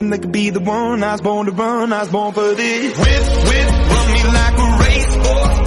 that could be the one. I was born to run, I was born for this. Whip, whip, run me like a racehorse.